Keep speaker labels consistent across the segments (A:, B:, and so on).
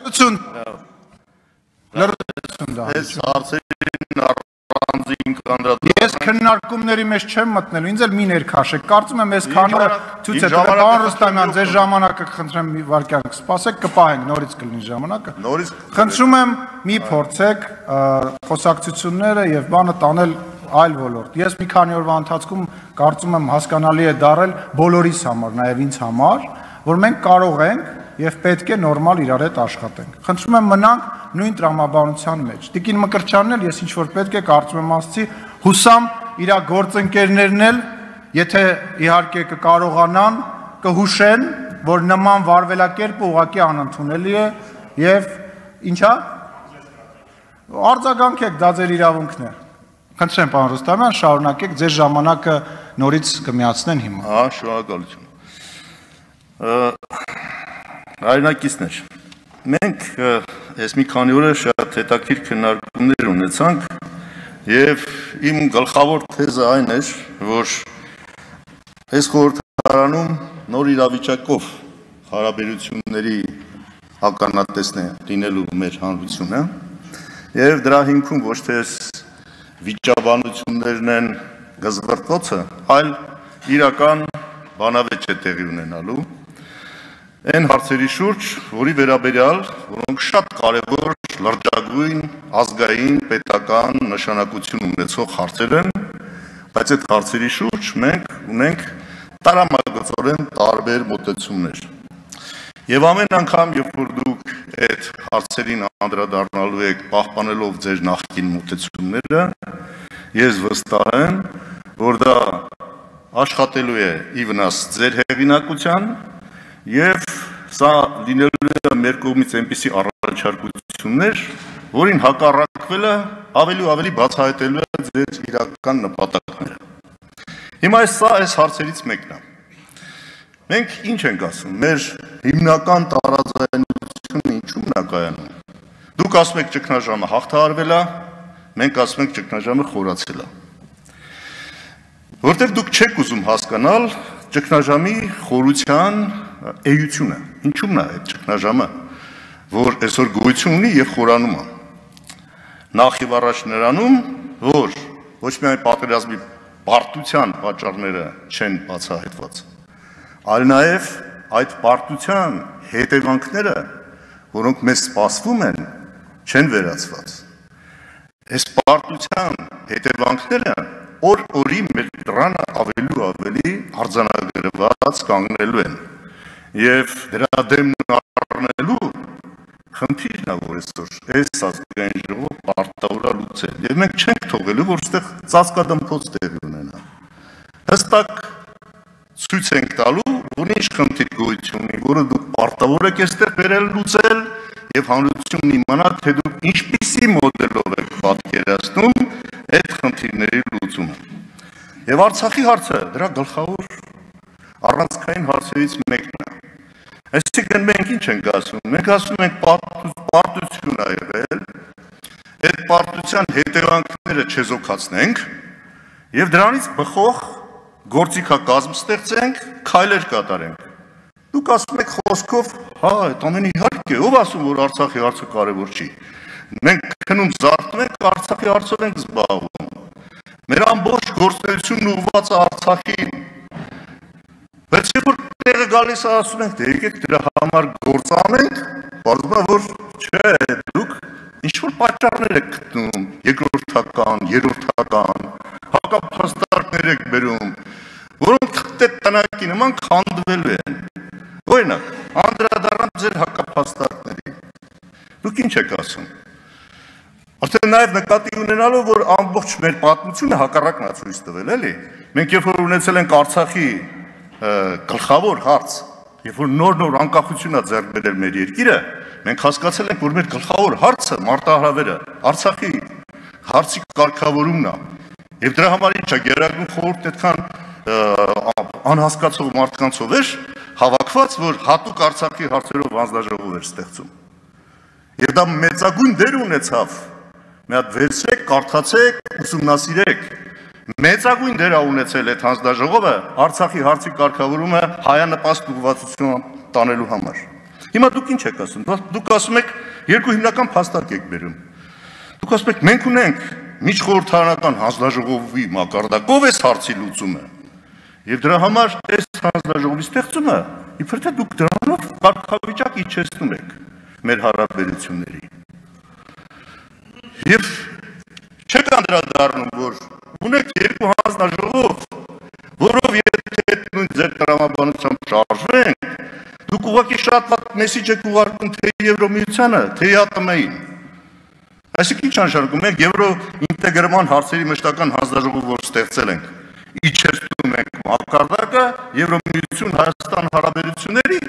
A: Ես քննարկումների մեջ չեմ մտնել, ինձ էլ մի ներքաշեք, կարծում եմ ես քանը ցույց է տվել, պարոն Ռուստամյան, ձեր ժամանակը խնդրեմ մի վարքյան կսպասեք, կպահենք, նորից կլինի ժամանակը։ Խնդրում եմ մի փորձեք խոսակցությունները եւ բանը տանել այլ ոլորտ։ Ես մի քանի օրվա ընթացքում կարծում եմ հասկանալի է դարել բոլորիս համար, նաեւ ինձ համար, որ մենք կարող ենք եւ պետք է նորմալ իրար հետ աշխատենք։ Խնդրում եմ մնանք նույն տրամաբանության մեջ։ Տիկին Մկրտչյանն էլ ես ինչ որ պետք է կարծում եմ ասացի, հուսամ իր գործընկերներն էլ, եթե իհարկե կկարողանան, կհուշեն, որ նման վարվելակերպը ուղղակի անընդունելի է եւ ինչա արձագանքեք, դա ձեր իրավունքն է։ Խնդրեմ, պարոն Ռուստամյան, շարունակեք, ձեր ժամանակը նորից կմիացնեն հիմա։
B: Հա, շնորհակալություն։ Հայրենակիցներ, մենք այս մի քանի օր շատ հետաքրքիր քննարկումներ ունեցանք եւ իմ գլխավոր թեզը այն էր, որ այս խորհրդարանում նոր իրավիճակով հարաբերությունների ականատեսն է լինելու մեր հանրությունը եւ դրա հիմքում ոչ թե վիճաբանություններն են գզվրտոցը, այլ իրական բանավեճ է տեղի ունենալու այն հարցերի շուրջ, որի վերաբերյալ, որոնք շատ կարևոր, լրջագույն, ազգային, պետական նշանակություն ունեցող հարցեր են, բայց այդ հարցերի շուրջ մենք ունենք տարամագծորեն տարբեր մոտեցումներ։ Եվ ամեն անգամ, երբ որ դուք այդ հարցերին անդրադառնալու եք, պահպանելով ձեր նախկին մոտեցումները, ես վստահ եմ, որ դա աշխատելու է ի վնաս ձեր հեղինակության եւ սա լինելու է մեր կողմից այնպիսի առաջարկություններ, որին հակառակվելը ավելի ու ավելի բացահայտելու է ձեր իրական նպատակները։ Հիմա սա այս հարցերից մեկն է։ Մենք ինչ ենք ասում, մեր հիմնական տարաձայնությունը ինչու՞մն է կայանում։ Դուք ասում եք ճգնաժամը հաղթահարվել է, մենք ասում ենք ճգնաժամը խորացել է։ Որտեղ դուք չեք ուզում հասկանալ ճգնաժամի խորության էությունը, ինչու՞մն է այդ ճգնաժամը, որ այսօր գոյություն ունի եւ խորանում է։ Նախ եւ առաջ նրանում, որ ոչ միայն պատերազմի պարտության պատճառները չեն բացահայտված, այլ նաեւ այդ պարտության հետևանքները, որոնք մեզ սպասվում են, չեն վերացված։ Այս պարտության հետևանքները օր օրի մեր դրանը ավելի ու ավելի արձանագրված կանգնելու են եւ դրա դեմն առնելու խնդիրն է, որ այսօր այս ազգային ժողովը պարտավոր է լուծել եւ մենք չենք թողելու, որ այստեղ ծածկադմփոց տեղի ունենա։ Հստակ ցույց ենք տալու, որ ինչ խնդիր գոյություն ունի, որը դուք պարտավոր եք այստեղ բերել լուծել եւ հանրությունն իմանա, թե դուք ինչպիսի մոդելով եք պատկերացնում այդ խնդիրների լուծումը։ Եվ Արցախի հարցը դրա գլխավոր առանցքային հարցերից մեկն է։ Այսինքն մենք ինչ ենք ասում, մենք ասում ենք պարտություն ա եղել, այդ պարտության հետևանքները չեզոքացնենք եւ դրանից բխող գործիքակազմ ստեղծենք, քայլեր կատարենք։ Դուք ասում եք խոսքով, հա, այդ ամենը իհարկե, ով ասում, որ Արցախի հարցը կարևոր չի։ Մենք քնում զարթնում ենք, Արցախի հարցով ենք զբաղվում։ Մեր ամբողջ գործունեությունն ուղղված է Արցախին։ Բայց երբ որ տեղը գալիս է ասում ենք, դե եկեք դրա համար գործ անենք, բարձում է, որ չէ, դուք ինչ-որ պատճառներ եք գտնում, երկրորդական, երրորդական, հակափաստարկներ եք բերում, որոնք թղթե տնակի նման քանդվելու են։ Օրինակ, անդրադառնամ ձեր հակափաստարկների։ Դուք ինչ եք ասում։ Արդեն նաև նկատի ունենալով, որ ամբողջ մեր պատմությունը հակառակն է ցույց տվել, էլի։ Մենք երբ որ ունեցել ենք Արցախի գլխավոր հարց, երբ որ նոր անկախություն է ձեռք բերել մեր երկիրը, մենք հասկացել ենք, որ մեր գլխավոր հարցը մարտահրավերը Արցախի հարցի կարգավորումն է։ Եվ դրա համար ինչ է Գերագույն խորհուրդն այդքան անհասկացող մարդկանցով էր հավաքված, որ հատուկ Արցախի հարցերով հանձնաժողով էր ստեղծում։ Եվ դա մեծագույն դեր ունեցավ։ Մի հատ վերցրեք, կարդացեք, ուսումնասիրեք։ Մեծագույն դեր է ունեցել այդ հանձնաժողովը Արցախի հարցի կարգավորումը հայանպաստ ուղղվածություն տանելու համար։ Հիմա դուք ինչ եք ասում։ Դուք ասում եք երկու հիմնական փաստարկ եք բերում։ Դուք ասում եք մենք ունենք միջխորհրդարանական հանձնաժողովի մակարդակով այս հարցի լուծումը։ Եվ դրա համար այս հանձնաժողովի ստեղծումը իբր թե դուք դրանով կարգավիճակ իջեցնում եք մեր հարաբերությունների։ Եվ չեք անդրադառնում, որ ունեք երկու հանձնաժողով, որով եթե նույն ձեր տրամաբանությամբ շարժվենք, դուք ուղղակի շատ վատ մեսիջ եք ուղարկում թե Եվրոմիությանը, թե ԵԱՏՄ-ին։ Այսինքն ինչ անշարունակում ենք Եվրոինտեգրման հարցերի մշտական հանձնաժողով, որ ստեղծել ենք, իջեցնում ենք մակարդակը Եվրոմիություն Հայաստան հարաբերությունների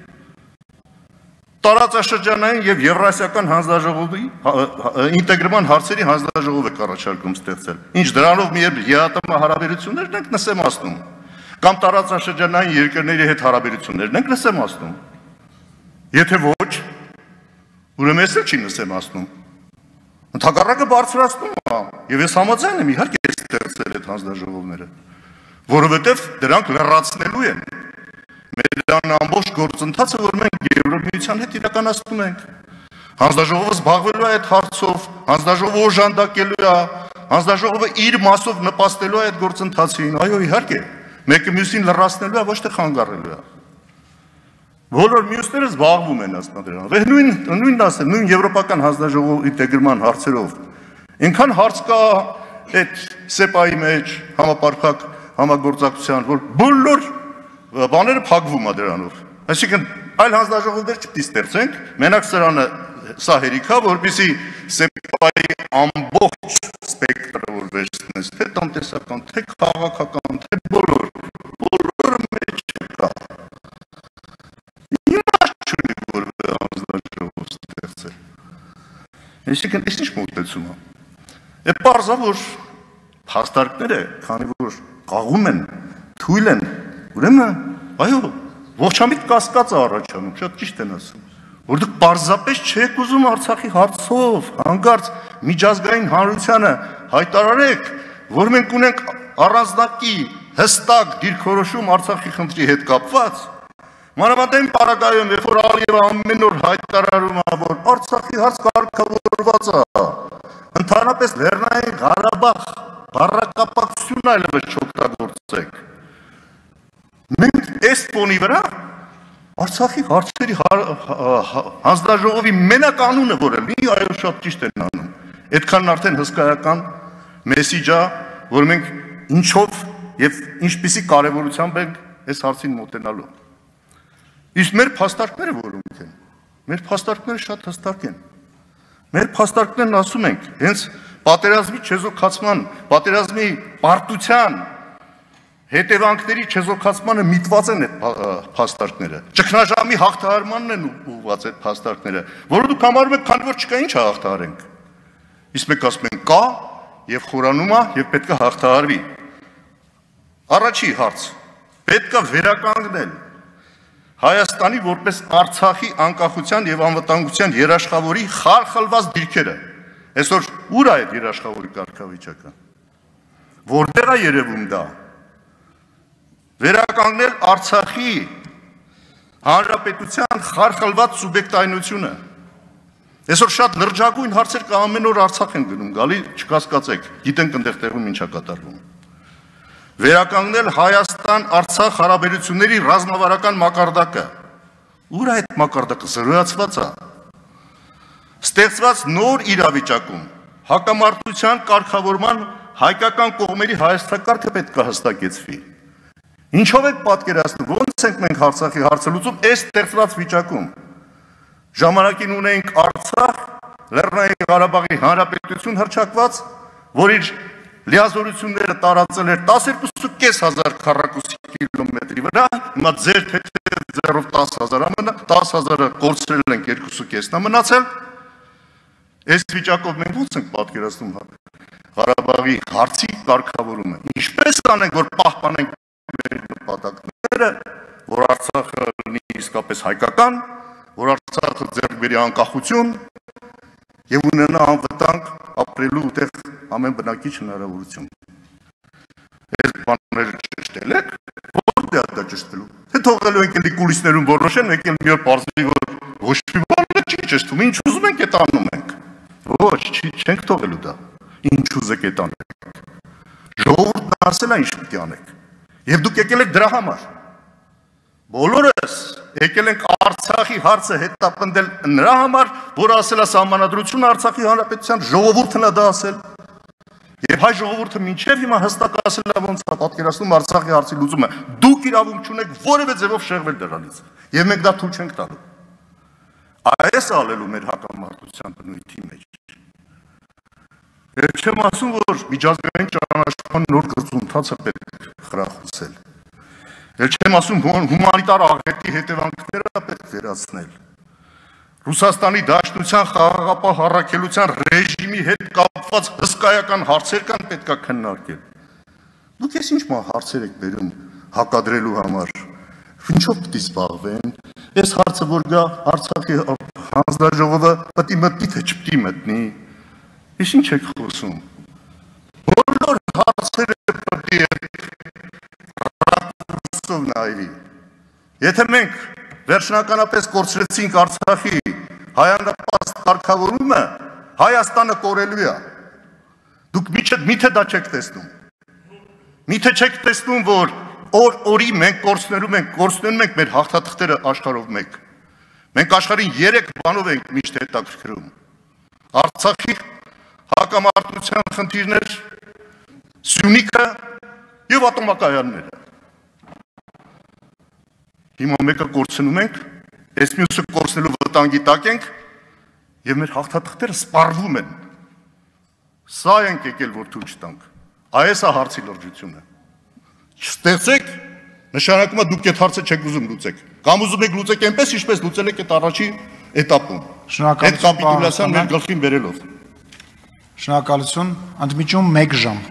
B: տարածաշրջանային եւ Եվրասիական հանձնաժողովի ինտեգրման հարցերի հանձնաժողով եք առաջարկում ստեղծել։ Ինչ դրանով մի ԵԱՏՄ հարաբերություններն ենք նսեմացնում, կամ տարածաշրջանային երկրների հետ հարաբերություններն ենք նսեմացնում։ Եթե ոչ, ուրեմն էս չի նսեմացնում։ Ընդհակառակը բարձրացնում է, եւ ես համաձայն եմ իհարկե ստեղծել այդ հանձնաժողովները, որովհետեւ դրանք լրացնելու են մեր ամբողջ գործընթացը, որ մենք Եվրոմիության հետ իրականացնում ենք։ Հանձնաժողովը զբաղվելու է այդ հարցով, հանձնաժողովը օժանդակելու է, հանձնաժողովը իր մասով նպաստելու է այդ գործընթացին։ Այո, իհարկե, մեկը մյուսին լրացնելու է, ոչ թե խանգարելու է։ Բոլոր մյուսները զբաղվում են ասնադրան։ Նույնն ասել, նույն եվրոպական հանձնաժողով ինտեգրման հարցերով։ Այնքան հարց կա այդ սեպայի մեջ համապարփակ համագործակցության, որ բոլոր բաները փակվում է դրանով։ Այսինքն այլ հանձնաժողովներ չպետք է ստեղծենք, մենակ սրանը սա հերիք է, որպեսզի սեպայի ամբողջ սպեկտրը որ վերցնես, թե տնտեսական, թե քաղաքական, թե բոլորը մեջ կա։ Այսինքն, այս ինչ մոտեցում է։ Է պարզա, որ փաստարկները, քանի որ կաղում են, թույլ են, ուրեմն, այո, ողջամիտ կասկած է առաջանում, շատ ճիշտ են ասում, որ դուք պարզապես չեք ուզում Արցախի հարցով, հանկարծ միջազգային հանրությանը հայտարարեք, որ մենք ունենք առանձնակի հստակ դիրքորոշում Արցախի խնդրի հետ կապված, մանավանդ պարագայում, երբ որ Ալիևը ամեն օր հայտարարում է, որ Արցախի հարց կարգավորված է, ընդհանրապես Լեռնային Ղարաբաղ բառակապակցությունն այլևս չօգտագործեք։ Մենք այս ֆոնի վրա Արցախի հարցերի հանձնաժողովի մենակ անունը, որը մի այո շատ ճիշտ են անում, այդքան արդեն հսկայական մեսիջ է, որ մենք ինչով եւ ինչպիսի կարեւորությամբ ենք այս հարցին մոտենալու։ Իսկ մեր փաստարկները որոնք են։ Մեր փաստարկները շատ հստակ են։ Մեր փաստարկներն ասում ենք, հենց պատերազմի չեզոքացման, պատերազմի պարտության հետևանքների չեզոքացմանը միտված են այդ փաստարկները։ Ճգնաժամի հաղթահարմանն են ուղղված այդ փաստարկները, որը դուք համարում եք, քանի որ չկա, ինչ հաղթահարենք։ Իսկ մենք ասում ենք կա եւ խորանում է եւ պետք է հաղթահարվի։ Առաջի հարց. պետք է վերականգնել Հայաստանի որպես Արցախի անկախության եւ անվտանգության երաշխավորի խարխլված դիրքերը։ Այսօր ուր է այդ երաշխավորի կարգավիճակը։ Որտեղ է երևում դա։ Վերականգնել Արցախի հանրապետության խարխլված սուբյեկտայնությունը։ Այսօր շատ լրջագույն հարցեր կա, ամեն օր Արցախ են գնում, գալի չկասկածեք, գիտենք այնտեղ տեղում ինչ է կատարվում։ Վերականգնել Հայաստան-Արցախ հարաբերությունների ռազմավարական մակարդակը։ Ուր է այդ մակարդակը զրոյացված է։ Ստեղծված նոր իրավիճակում հակամարտության կարգավորման հայկական կողմերի հայաստակարգը պետք է հստակեցվի։ Ինչով եք պատկերացնում, ո՞նց ենք մենք Արցախի հարցը լուծում այս ստեղծված վիճակում։ Ժամանակին ունենք Արցախ, Լեռնային Ղարաբաղի Հանրապետություն հռչակված, որ իր լիազորությունները տարածել էր 12,500 քառակուսի կիլոմետրի վրա, հիմա ձեր թեթև ձեռով 10,000-ը կորցրել ենք 2,5-ն մնացել։ Այս վիճակով մենք ո՞նց ենք պատկերացնում Ղարաբաղի հարցի կարգավորումը։ Ինչպես անենք, որ պահպանենք մեր նպատակները, որ Արցախը լինի իսկապես հայկական, որ Արցախը ձեռք բերի անկախություն եւ ունենա անվտանգ ապրելու տեղ ամեն բնակիչ հնարավորություն։ Այս բաները ճշտել եք, որտեղ է դա ճշտելու։ Թե թողելու ենք էլի կուլիսներում որոշեն, եկել մի օր պարզվի, որ ոչ մի բան չի ճշտում, ինչ ուզում ենք այդ անում ենք։ Ոչ, չենք թողելու դա։ Ինչ ուզեք այդ անեք։ Ժողովուրդն ասել է ինչ պետք է անեք։ Եվ դուք եկել եք դրա համար։ Բոլորս եկել ենք Արցախի հարցը հետապնդել նրա համար, որ ասել է Սահմանադրությունը Արցախի Հանրապետության ժողովուրդն է դա ասել։ Եվ հայ ժողովուրդը մինչև հիմա հստակ ասել է ոնց է պատկերացնում Արցախի հարցի լուծումը։ Դուք իրավունք չունեք որևէ ձևով շեղվել դրանից։ Եվ մենք դա թույլ չենք տալու։ Այս ալելու մեր հակամարտության բնույթի մեջ։ Ես չեմ ասում, որ միջազգային ճանաչման նոր գործընթացը պետք խրախուսել։ Ես չեմ ասում, որ հումանիտար աղետի հետևանքները պետք վերացնել։ Ռուսաստանի Դաշնության խաղաղապահ առաքելության ռեժիմի հետ կապված հսկայական հարցեր կան պետք է քննարկել։ Դուք ես ինչ հարցեր եք բերում հակադրելու համար։ Ինչով պետք է զբաղվեն։ Այս հարցը որ գա Արցախի հանձնաժողովը պետք է մտնի թե չպետք է մտնի։ Ես ինչ եք խոսում։ Բոլոր հարցերը պետք է ռակուրսով նայվի։ Եթե մենք վերջնականապես կորցրեցինք Արցախի հայանապաստ կարգավորումը, Հայաստանը կորելու է։ Դուք միթե դա չեք տեսնում։ Միթե չեք տեսնում, որ օրի մենք կորցնելու ենք մեր հաղթաթղթերը աշխարհով մեկ։ Մենք աշխարհին 3 բանով ենք միշտ հետաքրքրում։ Արցախի հակամարտության խնդիրներ, Սյունիքը եւ ատոմակայանները։ Հիմա մեկը կորցնում ենք, այս մյուսը կորցնելու վտանգի տակ ենք եւ մեր հաղթաթղթերը սպառվում են։ Սա ենք եկել որ թույլ չտանք։ Այս է հարցի լրջությունը։ Չստեղծեք, նշանակում է դուք այդ հարցը չեք ուզում լուծեք։ Կամ ուզում եք լուծեք այնպես, ինչպես լուծել եք այդ առաջի էտապում։ Այդ կապիտուլյացիան մեր գլխին բերելով։
A: Շնորհակալություն, ընդմիջում 1 ժամ։